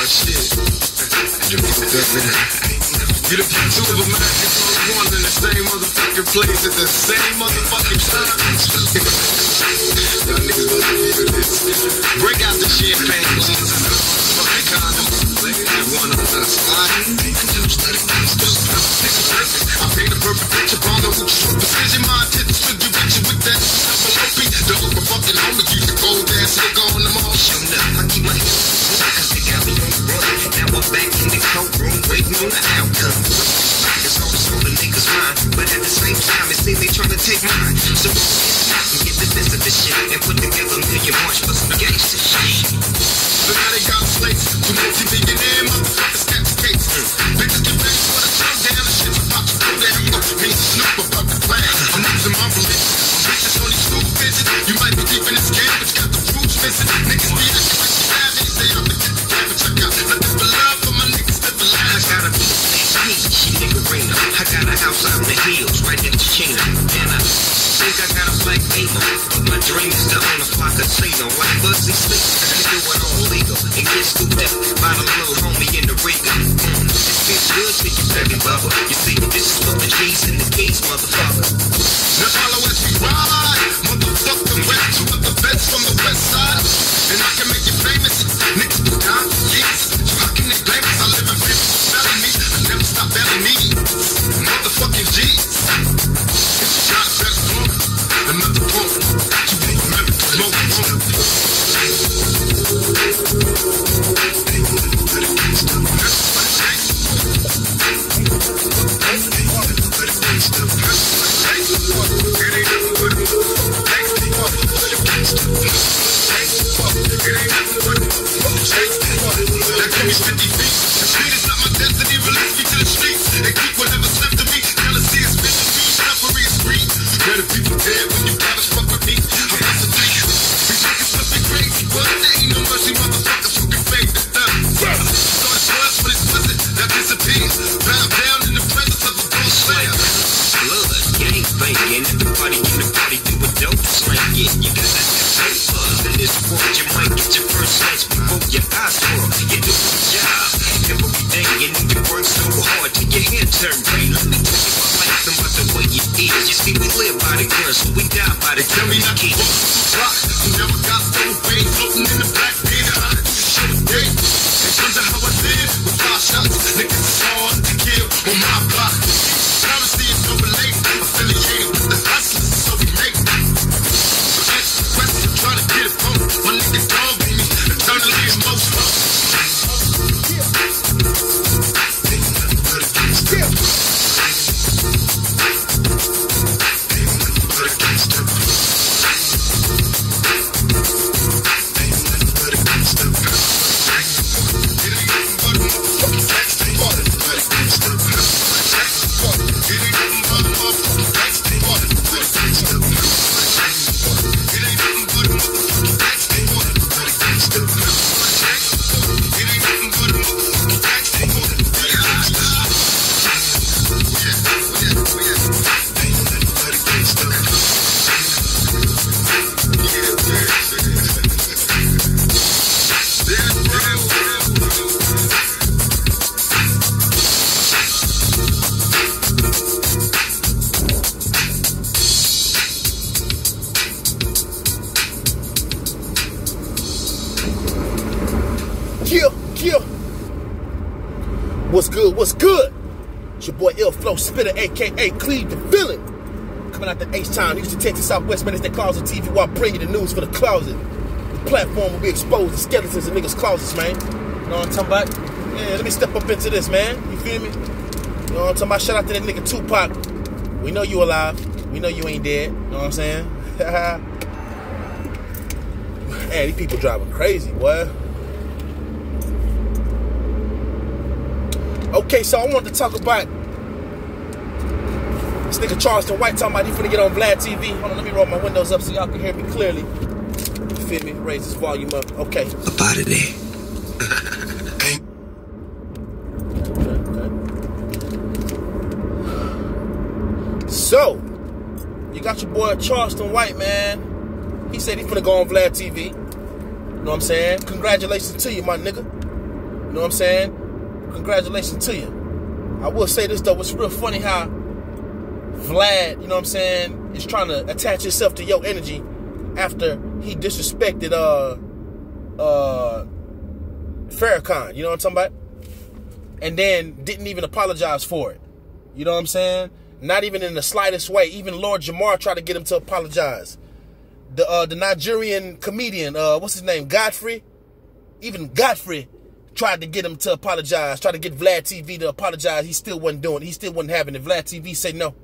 shit. You fucked up, man. You the two of a magic one in the same motherfucking place at the same motherfucking time. Y'all niggas about to feel this. Break out the champagne. Fucking condom. You one of us. I paint a perfect picture on the roof. Precision, my intentions to get with you with that. The over fucking homie keep the cold ass nigga on the mall. Shut up, I keep my hands cause they got me on the run. Now I'm back in the courtroom waiting on the outcome. It's all the niggas' mind, but at the same time it seems they trying to take mine. So get the best of this shit and put together a million march for some gangsta shit. So now they got slates to multi-millionaire motherfuckers catch the case. Bitches get ready for the showdown and shit's about to go down. Me and Snoop about to plan. I'm losing my religion. Bitches on these school visits. You might be deep in this game, but you got the rules missing. Niggas be acting like you have it. Say I'm the get the camera, check out. Nothing but love for my niggas live alive. I got a she nigga Reno. I got a house out in the hills, right next to Chino. And I think I got a black Amo, but my dream is to own a fly casino. Like Bugsy Sleep, and do it all legal. And get scooped up by the little homie in the Riga. It feels good to you, baby bubba. You see, this is for the G's and the G's, motherfucker. Now follow as we ride, motherfucker. West two of the best from the west side. And I can make you famous. Niggas do time for years. So how can they blame us? I live in famous selling me. I never stop belling me. Motherfucking G's. Shot that smoke. Another pump. You ain't remember to smoke. That give me 50 feet. The street is not my destiny. Release me to the streets and keep whatever's left of me. Jealousy is vision. Suffering is greed. Better people dead when you gotta fuck with me. I'm not the thing. These niggas must be crazy. Well, there ain't no mercy, motherfuckers who can fake the thumb. So it was, but it wasn't. That disappears. Bound down in the presence of a ghost slayer. Blood, gang banging. Everybody in the party do a dope slanging. You got that paper in this world. You might get your first snatch before your eyes swirl. You do your job every day. You need to work so hard till your hair turn gray. Let me tell you my life and about the way it is. You see, we live by the gun, so we die by the gun. Tell me not to rock. Who never got so pain floating in the black pit. I had to do shit a day. In terms of how I live with 5 shots, niggas is hard to kill on my block. Honestly, it's no relate. Affiliated with the hustlers, so we make it. So answer the question, try to get it home. My niggas dog me, eternally emotional. What's good? It's your boy Ill-Flow Spitter, aka Cleve the Villain. Coming out the H-Town, Houston, Texas, Southwest, man. It's that Closet TV where I bring you the news for the closet. The platform will be exposed to skeletons in niggas' closets, man. You know what I'm talking about? Yeah, let me step up into this, man. You feel me? You know what I'm talking about? Shout out to that nigga Tupac. We know you alive. We know you ain't dead. You know what I'm saying? Man, these people driving crazy, boy. Okay, so I wanted to talk about this nigga Charleston White talking about he finna get on Vlad TV. Hold on, let me roll my windows up so y'all can hear me clearly. You feel me? Raise this volume up. Okay. Up out of there. Okay. So, you got your boy Charleston White, man. He said he finna go on Vlad TV. You know what I'm saying? Congratulations to you, my nigga. You know what I'm saying? Congratulations to you. I will say this, though. It's real funny how Vlad, you know what I'm saying, is trying to attach himself to your energy after he disrespected Farrakhan, you know what I'm talking about? And then didn't even apologize for it. You know what I'm saying? Not even in the slightest way. Even Lord Jamar tried to get him to apologize. The Nigerian comedian, what's his name, Godfrey? Even Godfrey tried to get him to apologize, tried to get Vlad TV to apologize. He still wasn't doing it. He still wasn't having it. Vlad TV said no.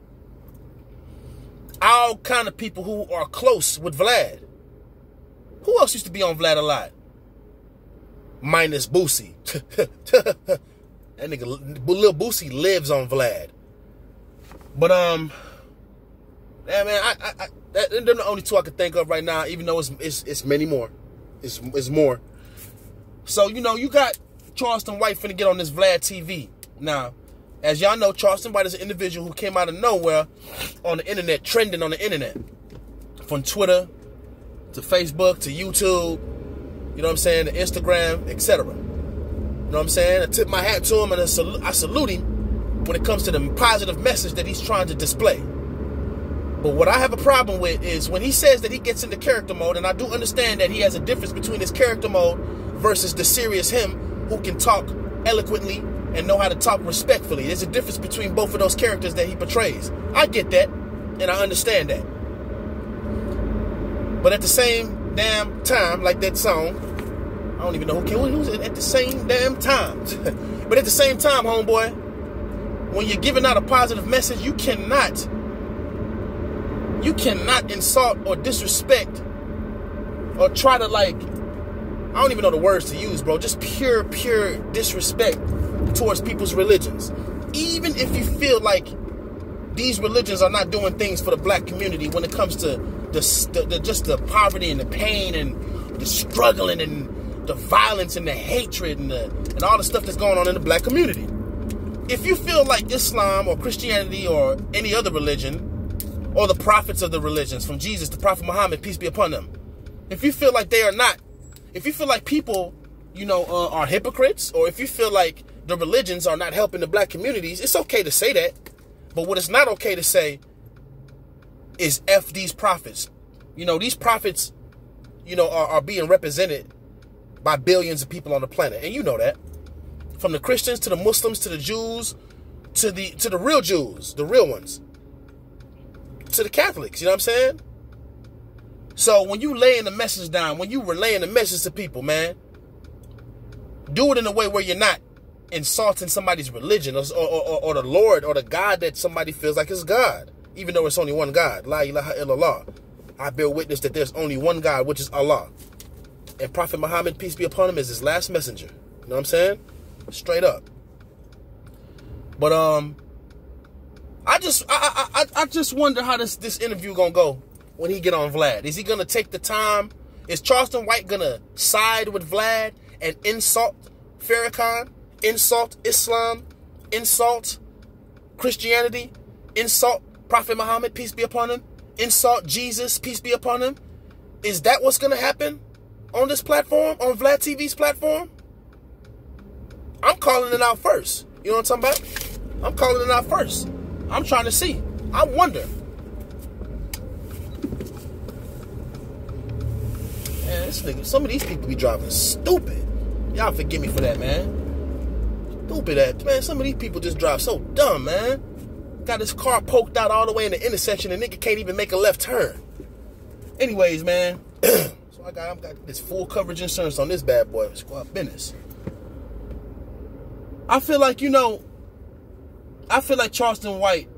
All kind of people who are close with Vlad. Who else used to be on Vlad a lot? Minus Boosie. That nigga, Lil Boosie lives on Vlad. But, yeah, man, they're the only two I can think of right now, even though it's many more. It's more. So, you know, you got Charleston White finna get on this Vlad TV. Now, as y'all know, Charleston White is an individual who came out of nowhere on the internet, trending on the internet. From Twitter to Facebook to YouTube, you know what I'm saying, to Instagram, etc. You know what I'm saying? I tip my hat to him and I salute him when it comes to the positive message that he's trying to display. But what I have a problem with is when he says that he gets into character mode, and I do understand that he has a difference between his character mode versus the serious him who can talk eloquently and know how to talk respectfully. There's a difference between both of those characters that he portrays. I get that, and I understand that. But at the same damn time, like that song, I don't even know who's it at the same damn time. But at the same time, homeboy, when you're giving out a positive message, you cannot insult or disrespect or try to, like, I don't even know the words to use, bro. Just pure disrespect towards people's religions. Even if you feel like these religions are not doing things for the black community when it comes to just the poverty and the pain and the struggling and the violence and the hatred and all the stuff that's going on in the black community. If you feel like Islam or Christianity or any other religion or the prophets of the religions, from Jesus to Prophet Muhammad, peace be upon them, if you feel like they are not, if you feel like people, you know, are hypocrites, or if you feel like the religions are not helping the black communities, it's okay to say that. But what it's not okay to say is F these prophets. You know, these prophets, you know, are being represented by billions of people on the planet. And you know that. From the Christians to the Muslims to the Jews to the real Jews, the real ones. To the Catholics, you know what I'm saying? So when you laying the message down, when you relaying the message to people, man, do it in a way where you're not insulting somebody's religion or the Lord or the God that somebody feels like is God, even though it's only one God. La ilaha illallah. I bear witness that there's only one God, which is Allah. And Prophet Muhammad, peace be upon him, is his last messenger. You know what I'm saying? Straight up. But I just wonder how this interview gonna go when he get on Vlad. Is he gonna take the time? Is Charleston White gonna side with Vlad and insult Farrakhan, insult Islam, insult Christianity, insult Prophet Muhammad, peace be upon him, insult Jesus, peace be upon him? Is that what's gonna happen on this platform, on Vlad TV's platform? I'm calling it out first. You know what I'm talking about? I'm calling it out first. I'm trying to see. I wonder. Man, this nigga, some of these people be driving stupid. Y'all forgive me for that, man. Stupid ass. Man, some of these people just drive so dumb, man. Got his car poked out all the way in the intersection and nigga can't even make a left turn. Anyways, man. So I got this full coverage insurance on this bad boy. Squad business. I feel like, you know, Charleston White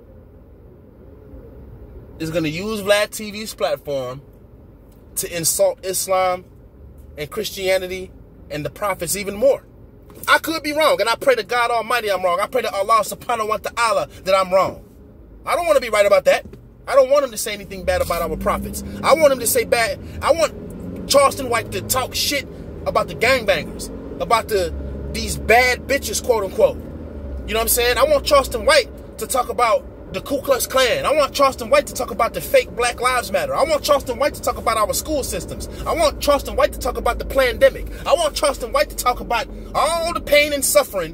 is going to use Vlad TV's platform to insult Islam and Christianity and the prophets even more. I could be wrong, and I pray to God Almighty I'm wrong. I pray to Allah subhanahu wa ta'ala that I'm wrong. I don't want to be right about that. I don't want him to say anything bad about our prophets. I want him to say bad. I want Charleston White to talk shit about the gangbangers, about these bad bitches, quote unquote. You know what I'm saying? I want Charleston White to talk about the Ku Klux Klan. I want Charleston White to talk about the fake Black Lives Matter. I want Charleston White to talk about our school systems. I want Charleston White to talk about the pandemic. I want Charleston White to talk about all the pain and suffering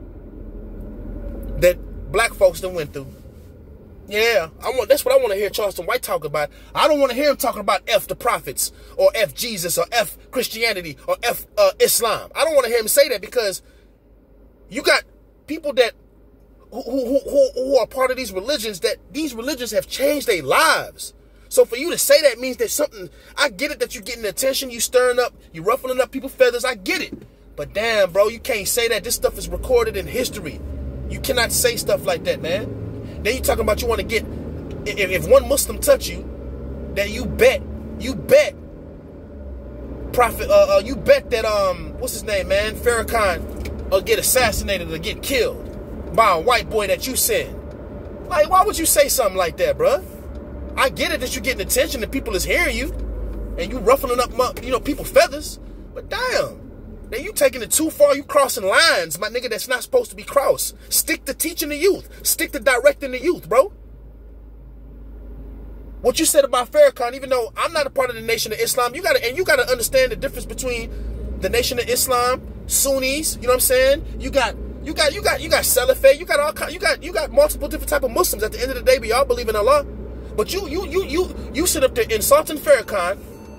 that black folks done went through. Yeah, that's what I want to hear Charleston White talk about. I don't want to hear him talking about F the prophets or F Jesus or F Christianity or F Islam. I don't want to hear him say that, because you got people that who are part of these religions, that these religions have changed their lives. So for you to say that means there's something. I get it that you're getting attention, you stirring up, you ruffling up people's feathers. I get it. But damn, bro, you can't say that. This stuff is recorded in history. You cannot say stuff like that, man. Then you talking about you want to get, if one Muslim touch you, then you bet Prophet, you bet that, what's his name, man, Farrakhan, will get assassinated or get killed by a white boy that you send. Like, why would you say something like that, bruh? I get it that you're getting attention and people is hearing you, and you ruffling up, people's feathers, but damn. Now you taking it too far. You crossing lines, my nigga, that's not supposed to be crossed. Stick to teaching the youth. Stick to directing the youth, bro. What you said about Farrakhan, even though I'm not a part of the Nation of Islam, you gotta understand the difference between the Nation of Islam, Sunnis. You know what I'm saying? You got Salafis. You got multiple different type of Muslims. At the end of the day, we all believe in Allah. But you sit up there insulting Farrakhan,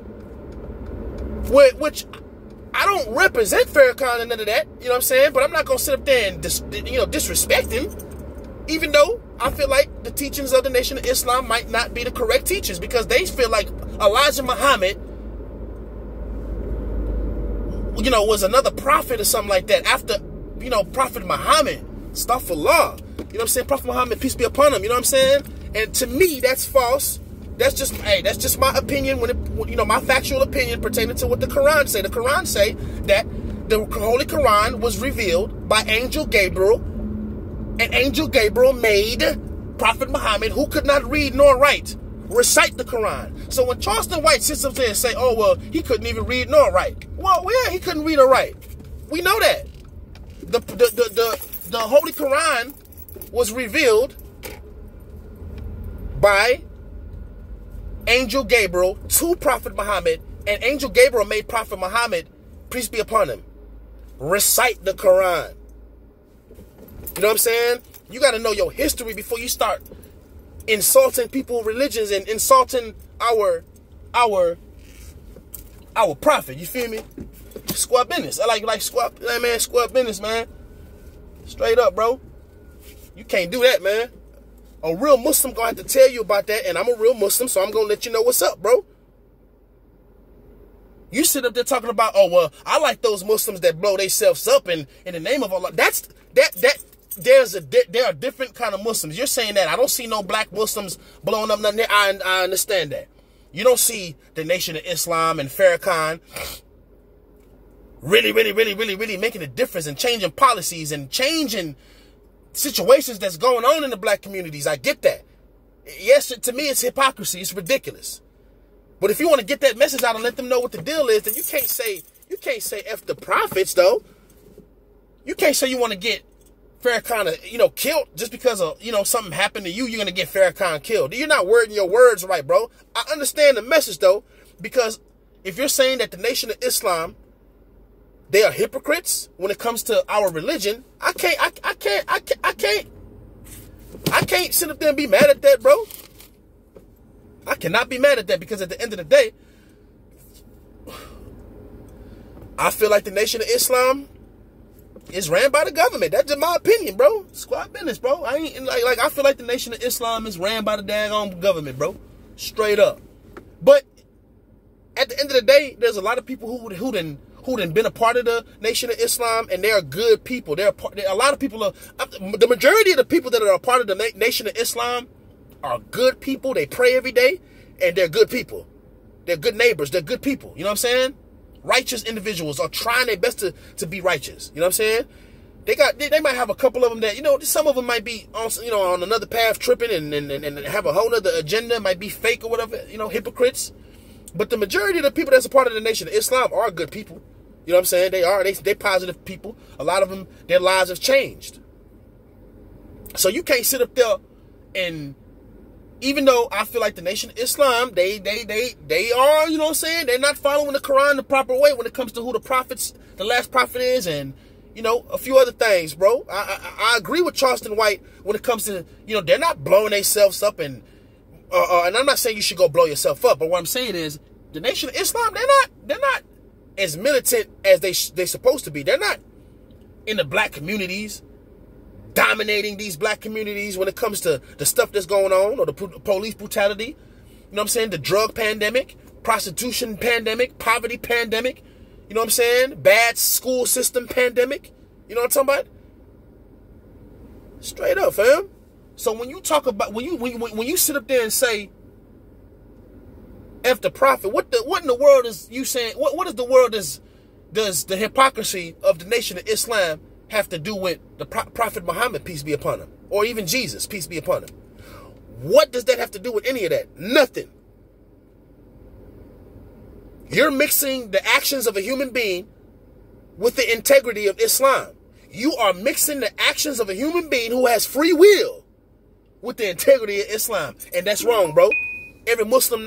which I don't represent Farrakhan and none of that, you know what I'm saying? But I'm not going to sit up there and disrespect him, even though I feel like the teachings of the Nation of Islam might not be the correct teachings, because they feel like Elijah Muhammad, was another prophet or something like that after, Prophet Muhammad, astaghfirullah, you know what I'm saying? Prophet Muhammad, peace be upon him, you know what I'm saying? And to me, that's false. That's just my opinion, my factual opinion pertaining to what the Quran say. The Quran say that the Holy Quran was revealed by Angel Gabriel, and Angel Gabriel made Prophet Muhammad, who could not read nor write, recite the Quran. So when Charleston White sits up there and say, oh, well, he couldn't even read nor write. Well, yeah, he couldn't read or write. We know that. The Holy Quran was revealed by Angel Gabriel to Prophet Muhammad, and Angel Gabriel made Prophet Muhammad, peace be upon him, recite the Quran. You know what I'm saying? You got to know your history before you start insulting people's religions and insulting our prophet. You feel me? Squad business. I like squad, man. Squad business, man. Straight up, bro. You can't do that, man. A real Muslim gonna have to tell you about that, and I'm a real Muslim, so I'm gonna let you know what's up, bro. You sit up there talking about, oh, well, I like those Muslims that blow themselves up in the name of Allah. There are different kind of Muslims. You're saying that. I don't see no black Muslims blowing up nothing there. I understand that. You don't see the Nation of Islam and Farrakhan really making a difference and changing policies and changing situations that's going on in the black communities. I get that. Yes, to me, it's hypocrisy. It's ridiculous. But if you want to get that message out and let them know what the deal is, then you can't say F the prophets, though. You can't say you want to get Farrakhan, killed just because of, something happened to you. You're going to get Farrakhan killed. You're not wording your words right, bro. I understand the message, though, because if you're saying that the Nation of Islam, they are hypocrites when it comes to our religion, I can't sit up there and be mad at that, bro. I cannot be mad at that, because at the end of the day, I feel like the Nation of Islam is ran by the government. That's just my opinion, bro. Squad business, bro. I ain't I feel like the Nation of Islam is ran by the daggone government, bro. Straight up. But at the end of the day, there's a lot of people who done been a part of the Nation of Islam, and they're good people. A lot of people the majority of the people that are a part of the Nation of Islam are good people. They pray every day, and they're good people. They're good neighbors. They're good people. You know what I'm saying? Righteous individuals are trying their best to be righteous. You know what I'm saying? They might have a couple of them that, some of them might be on another path tripping and have a whole other agenda, might be fake or whatever, hypocrites. But the majority of the people that's a part of the Nation of Islam are good people. You know what I'm saying? They positive people. A lot of them, their lives have changed. So you can't sit up there And even though I feel like the Nation of Islam, they are, you know what I'm saying? They're not following the Quran the proper way when it comes to who the last prophet is, and, you know, a few other things, bro. I agree with Charleston White when it comes to, you know, they're not blowing themselves up, and I'm not saying you should go blow yourself up, but what I'm saying is the Nation of Islam, they're not as militant as they're supposed to be. They're not in the black communities, dominating these black communities when it comes to the stuff that's going on, or the police brutality, you know what I'm saying, the drug pandemic, prostitution pandemic, poverty pandemic, you know what I'm saying, bad school system pandemic, you know what I'm talking about? Straight up, fam. So when you talk about, when you sit up there and say F the prophet, what in the world is you saying? What is the world does the hypocrisy of the Nation of Islam have to do with the Prophet Muhammad, peace be upon him, or even Jesus, peace be upon him? What does that have to do with any of that? Nothing. You're mixing the actions of a human being with the integrity of Islam. You are mixing the actions of a human being who has free will with the integrity of Islam, and that's wrong, bro. Every Muslim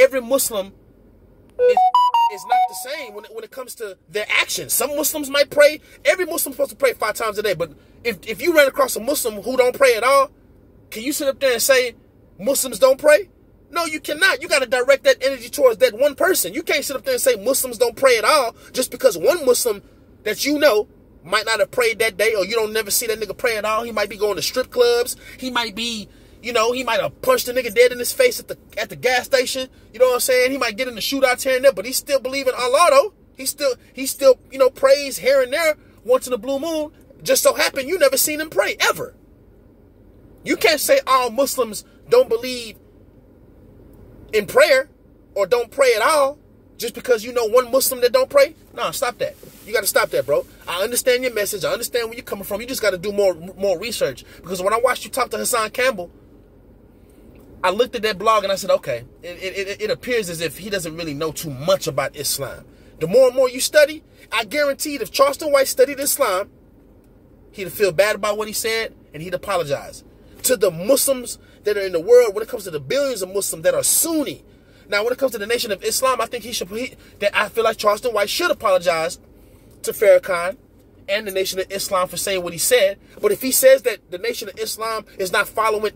is not the same when it comes to their actions. Some Muslims might pray. Every Muslim is supposed to pray 5 times a day. But if you run across a Muslim who don't pray at all, can you sit up there and say Muslims don't pray? No, you cannot. You got to direct that energy towards that one person. You can't sit up there and say Muslims don't pray at all just because one Muslim that you know might not have prayed that day, or you don't never see that nigga pray at all. He might be going to strip clubs. He might be, you know, he might have punched a nigga dead in his face at the gas station. You know what I'm saying? He might get in the shootouts here and there, but he still believe in Allah, though. He still, you know, prays here and there once in a blue moon. Just so happen you never seen him pray, ever. You can't say all Muslims don't believe in prayer or don't pray at all just because you know one Muslim that don't pray. No, stop that. You got to stop that, bro. I understand your message. I understand where you're coming from. You just got to do more research. Because when I watched you talk to Hassan Campbell, I looked at that blog and I said, okay, it appears as if he doesn't really know too much about Islam. The more and more you study, I guarantee if Charleston White studied Islam, he'd feel bad about what he said and he'd apologize to the Muslims that are in the world when it comes to the billions of Muslims that are Sunni. Now, when it comes to the Nation of Islam, I think I feel like Charleston White should apologize to Farrakhan and the Nation of Islam for saying what he said. But if he says that the Nation of Islam is not following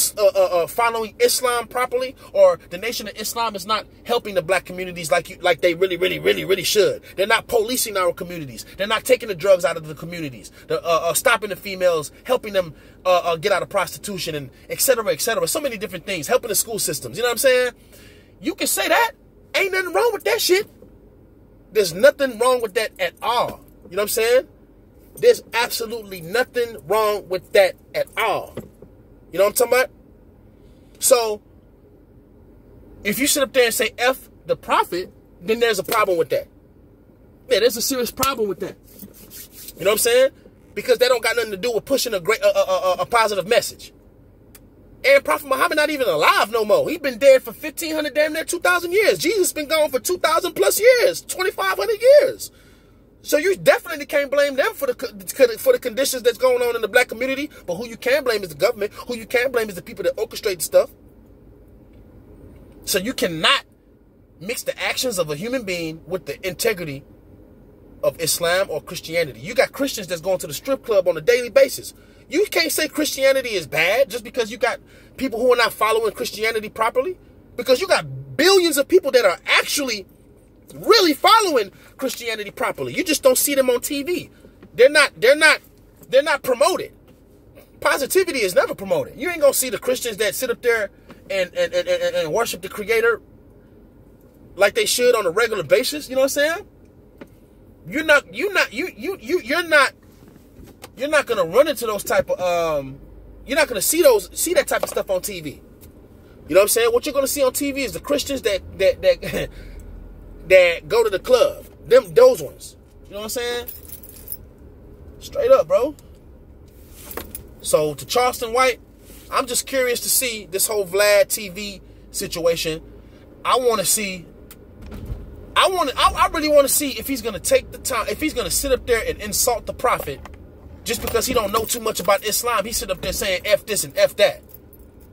Islam properly, or the Nation of Islam is not helping the black communities like they really should, they're not policing our communities, they're not taking the drugs out of the communities, stopping the females, helping them get out of prostitution, and et cetera, so many different things, helping the school systems, you know what I'm saying? You can say that. Ain't nothing wrong with that shit. There's nothing wrong with that at all. You know what I'm saying? There's absolutely nothing wrong with that at all. You know what I'm talking about? So, if you sit up there and say F the prophet, then there's a problem with that. Yeah, there's a serious problem with that. You know what I'm saying? Because that don't got nothing to do with pushing a positive message. And Prophet Muhammad not even alive no more. He been dead for 1,500, damn near 2,000 years. Jesus been gone for 2,000 plus years, 2,500 years. So you definitely can't blame them for the conditions that's going on in the black community. But who you can blame is the government. Who you can blame is the people that orchestrate the stuff. So you cannot mix the actions of a human being with the integrity of Islam or Christianity. You got Christians that's going to the strip club on a daily basis. You can't say Christianity is bad just because you got people who are not following Christianity properly. Because you got billions of people that are actually really following Christianity properly. You just don't see them on TV. They're not promoted. Positivity is never promoted. You ain't gonna see the Christians that sit up there and worship the Creator like they should on a regular basis. You know what I'm saying? You're not gonna run into those type of you're not gonna see that type of stuff on TV. You know what I'm saying? What you're gonna see on TV is the Christians that go to the club. Those ones. You know what I'm saying? Straight up, bro. So to Charleston White, I'm just curious to see this whole Vlad TV situation. I really want to see if he's going to take the time, if he's going to sit up there and insult the prophet just because he don't know too much about Islam. He sit up there saying F this and F that.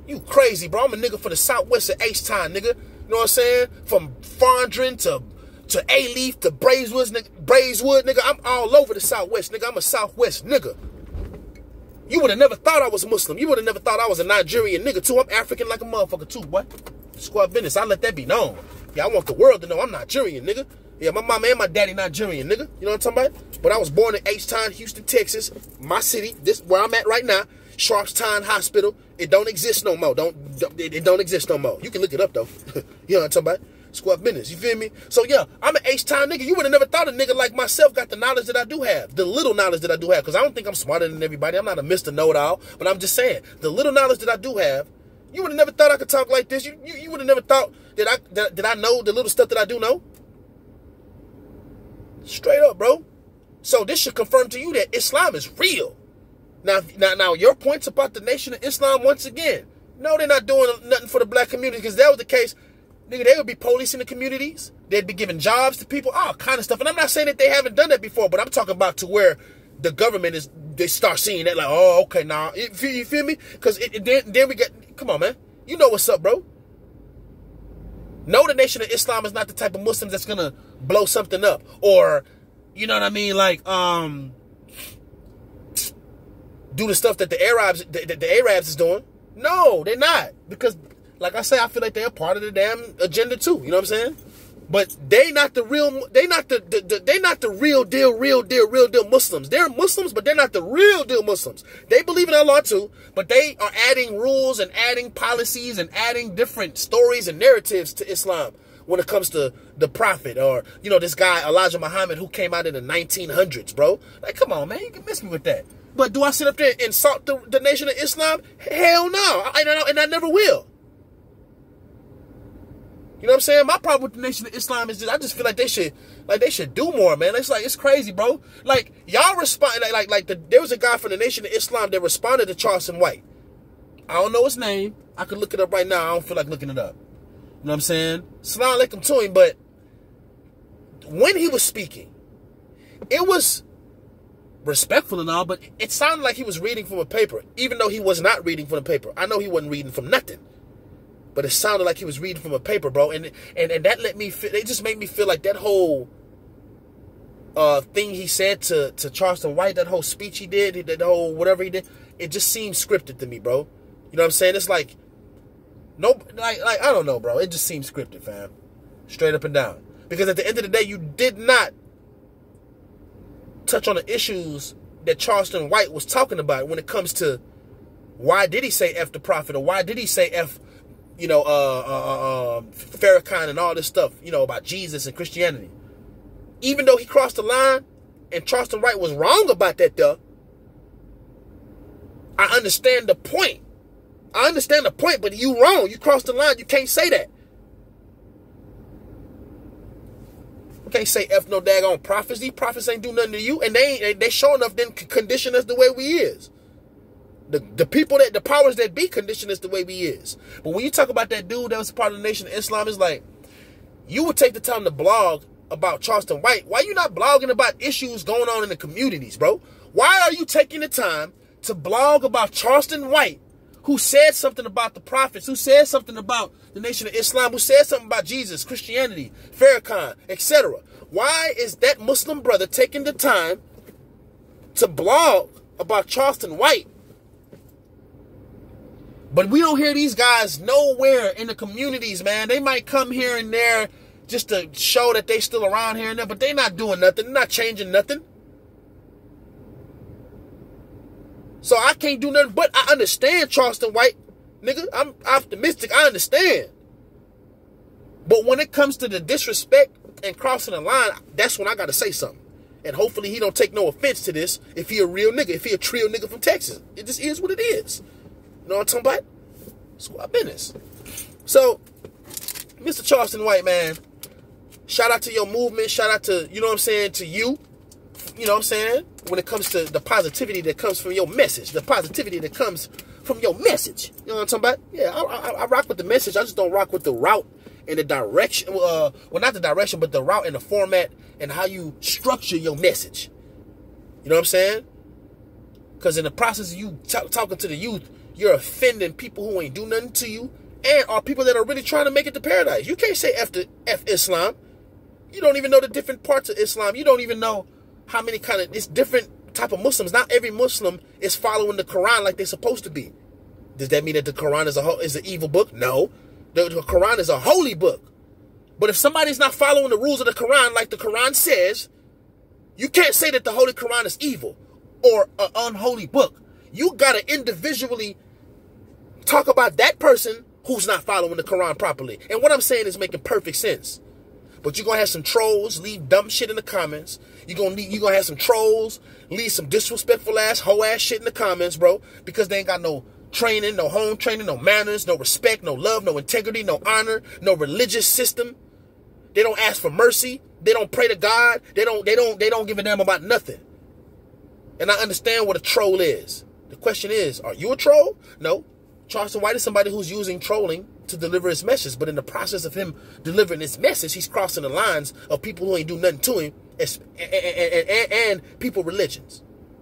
You crazy, bro. I'm a nigga for the southwest of H-Town, nigga. You know what I'm saying? From Fondren to A-Leaf to Braeswood, nigga. I'm all over the southwest, nigga. I'm a southwest nigga. You would have never thought I was Muslim. You would have never thought I was a Nigerian nigga, too. I'm African like a motherfucker, too, boy. Squad business. I let that be known. Yeah, I want the world to know I'm Nigerian, nigga. Yeah, my mama and my daddy Nigerian, nigga. You know what I'm talking about? But I was born in H-Town, Houston, Texas. My city, this where I'm at right now. Sharpstown Hospital. It don't exist no more. It don't exist no more. You can look it up, though. You know what I'm talking about? Squad business. You feel me? So, yeah, I'm an H-Town nigga. You would have never thought a nigga like myself got the knowledge that I do have. The little knowledge that I do have. Because I don't think I'm smarter than everybody. I'm not a Mr. Know-it-all. But I'm just saying, the little knowledge that I do have, you would have never thought I could talk like this. You would have never thought that I know the little stuff that I do know. Straight up, bro. So this should confirm to you that Islam is real. Now, your points about the Nation of Islam, once again, no, they're not doing nothing for the black community, because if that was the case, nigga, they would be policing the communities. They'd be giving jobs to people, all kind of stuff. And I'm not saying that they haven't done that before, but I'm talking about to where the government they start seeing that like, oh, okay, now, you feel me? Because then we get, come on, man. You know what's up, bro. No, the Nation of Islam is not the type of Muslims that's going to blow something up. Or, you know what I mean, like, do the stuff that the Arabs is doing. No, they're not. Because, like I say, I feel like they're a part of the damn agenda too. You know what I'm saying? But they not the real real deal Muslims. They're Muslims, but they're not the real deal Muslims. They believe in Allah too, but they are adding rules and adding policies and adding different stories and narratives to Islam when it comes to the Prophet, or, you know, this guy Elijah Muhammad who came out in the 1900s, bro. Like, come on, man, you can miss me with that. But do I sit up there and insult the Nation of Islam? Hell no, and I never will. You know what I'm saying? My problem with the Nation of Islam is I just feel like they should do more, man. It's like, it's crazy, bro. Like, y'all respond, there was a guy from the Nation of Islam that responded to Charleston White. I don't know his name. I could look it up right now. I don't feel like looking it up. You know what I'm saying? Salam alaikum to him, but when he was speaking, it was respectful and all, but it sounded like he was reading from a paper, even though he was not reading from a paper. I know he wasn't reading from nothing. But it sounded like he was reading from a paper, bro. And that let me feel, it just made me feel like that whole thing he said to Charleston White, that whole speech he did, that whole whatever he did, it just seemed scripted to me, bro. You know what I'm saying? It's like, I don't know, bro. It just seems scripted, fam. Straight up and down. Because at the end of the day, you did not touch on the issues that Charleston White was talking about when it comes to why did he say F the Prophet, or why did he say F, you know, Farrakhan and all this stuff, you know, about Jesus and Christianity. Even though he crossed the line and Charleston White was wrong about that, though, I understand the point. I understand the point, but you wrong. You crossed the line. You can't say that. You can't say F no daggone prophets. These prophets ain't do nothing to you, and they sure enough didn't condition us the way we is. The people the powers that be condition us the way we is. But when you talk about that dude that was part of the Nation of Islam, it's like, you would take the time to blog about Charleston White. Why you not blogging about issues going on in the communities, bro? Why are you taking the time to blog about Charleston White, who said something about the prophets, who said something about the Nation of Islam, who said something about Jesus, Christianity, Farrakhan, etc.? Why is that Muslim brother taking the time to blog about Charleston White? But we don't hear these guys nowhere in the communities, man. They might come here and there just to show that they still around here and there, but they not doing nothing. They're not changing nothing. So I can't do nothing, but I understand Charleston White. Nigga, I'm optimistic. I understand. But when it comes to the disrespect and crossing the line, that's when I got to say something. And hopefully he don't take no offense to this if he a real nigga, if he a real nigga from Texas. It just is what it is. You know what I'm talking about? Squad business. So, Mr. Charleston White, man, shout out to your movement. Shout out to, you know what I'm saying, to you. You know what I'm saying? When it comes to the positivity that comes from your message. The positivity that comes from your message. You know what I'm talking about? Yeah, I rock with the message. I just don't rock with the route and the direction. Well, not the direction, but the route and the format and how you structure your message. You know what I'm saying? Because in the process of you talking to the youth, you're offending people who ain't do nothing to you and are people that are really trying to make it to paradise. You can't say F Islam. You don't even know the different parts of Islam. You don't even know how many it's different type of Muslims. Not every Muslim is following the Quran like they're supposed to be. Does that mean that the Quran is an evil book? No. The Quran is a holy book. But if somebody's not following the rules of the Quran like the Quran says, you can't say that the Holy Quran is evil or an unholy book. You got to individually talk about that person who's not following the Quran properly. And what I'm saying is making perfect sense. But you're going to have some trolls leave dumb shit in the comments. You're going to have some trolls leave some disrespectful ass, hoe ass shit in the comments, bro. Because they ain't got no training, no home training, no manners, no respect, no love, no integrity, no honor, no religious system. They don't ask for mercy. They don't pray to God. They don't give a damn about nothing. And I understand what a troll is. The question is, are you a troll? No. Charleston White is somebody who's using trolling to deliver his message. But in the process of him delivering his message, he's crossing the lines of people who ain't do nothing to him and people religions.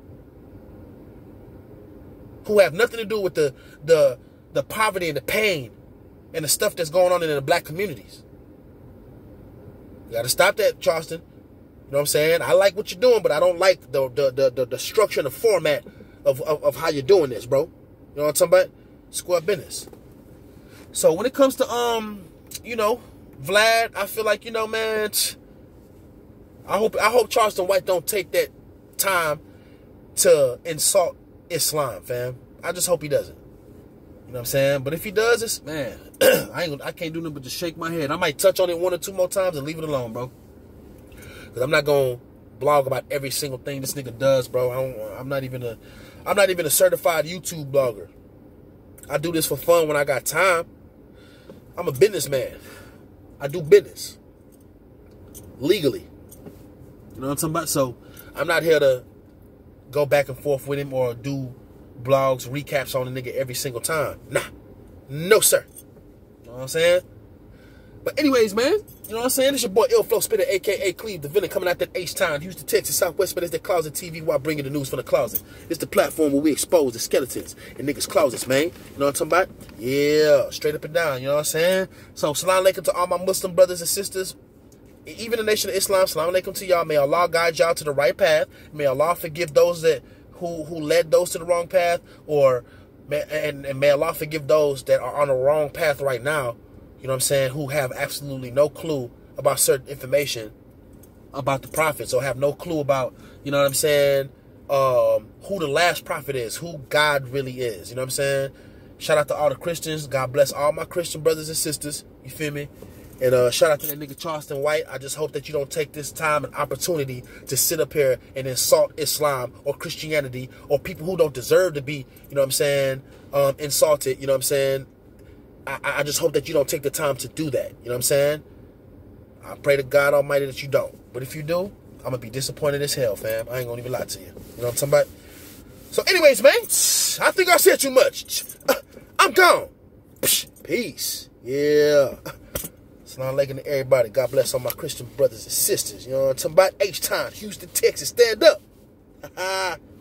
Who have nothing to do with the poverty and the pain and the stuff that's going on in the black communities. You got to stop that, Charleston. You know what I'm saying? I like what you're doing, but I don't like the structure and the format of how you're doing this, bro. You know what I'm talking about? Square business. So when it comes to Vlad, I feel like, man, I hope Charleston White don't take that time to insult Islam, fam. I just hope he doesn't. You know what I'm saying? But if he does, it's, man, I can't do nothing but just shake my head. I might touch on it 1 or 2 more times and leave it alone, bro. Because I'm not going to blog about every single thing this nigga does, bro. I'm not even a certified YouTube blogger. I do this for fun when I got time. I'm a businessman. I do business. Legally. You know what I'm talking about? So, I'm not here to go back and forth with him or do blogs, recaps on the nigga every single time. Nah. No, sir. You know what I'm saying? But anyways, man, you know what I'm saying? It's your boy Illflow Spitter, a.k.a. Cleve, the villain, coming out that H-Town, Houston, Texas, Southwest, but it's the Closet TV while bringing the news from the closet. It's the platform where we expose the skeletons in niggas' closets, man. You know what I'm talking about? Yeah, straight up and down, you know what I'm saying? So, salam alaikum to all my Muslim brothers and sisters. Even the Nation of Islam, salam alaikum to y'all. May Allah guide y'all to the right path. May Allah forgive those who led those to the wrong path, and may Allah forgive those that are on the wrong path right now. You know what I'm saying? Who have absolutely no clue about certain information about the prophets, or have no clue about, you know what I'm saying, who the last prophet is, who God really is. You know what I'm saying? Shout out to all the Christians. God bless all my Christian brothers and sisters. You feel me? And shout out to that nigga Charleston White. I just hope that you don't take this time and opportunity to sit up here and insult Islam or Christianity or people who don't deserve to be, you know what I'm saying, insulted. You know what I'm saying? I just hope that you don't take the time to do that. You know what I'm saying? I pray to God Almighty that you don't. But if you do, I'm going to be disappointed as hell, fam. I ain't going to even lie to you. You know what I'm talking about? So anyways, man, I think I said too much. I'm gone. Peace. Yeah. Salam alaikum to everybody. God bless all my Christian brothers and sisters. You know what I'm talking about? H-Town, Houston, Texas. Stand up.